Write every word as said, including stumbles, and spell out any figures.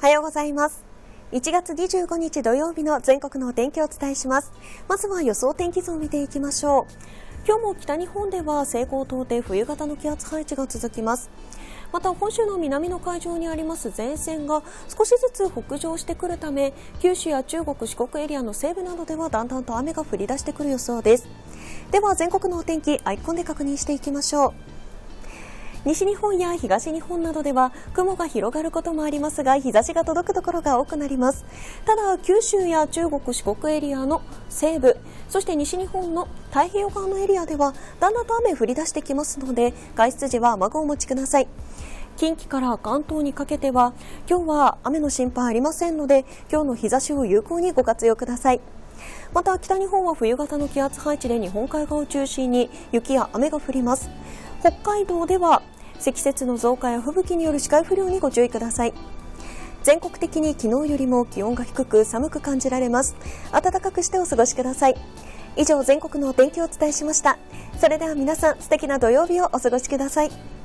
おはようございます。いちがつにじゅうごにち土曜日の全国のお天気をお伝えします。まずは予想天気図を見ていきましょう。今日も北日本では西高東低冬型の気圧配置が続きます。また本州の南の海上にあります前線が少しずつ北上してくるため、九州や中国四国エリアの西部などではだんだんと雨が降り出してくる予想です。では全国のお天気アイコンで確認していきましょう。西日本や東日本などでは雲が広がることもありますが、日差しが届くところが多くなります。ただ九州や中国四国エリアの西部、そして西日本の太平洋側のエリアではだんだんと雨降り出してきますので、外出時は雨具をお持ちください。近畿から関東にかけては今日は雨の心配ありませんので、今日の日差しを有効にご活用ください。また北日本は冬型の気圧配置で日本海側を中心に雪や雨が降ります。北海道では積雪の増加や吹雪による視界不良にご注意ください。全国的に昨日よりも気温が低く寒く感じられます。暖かくしてお過ごしください。以上、全国のお天気をお伝えしました。それでは皆さん、素敵な土曜日をお過ごしください。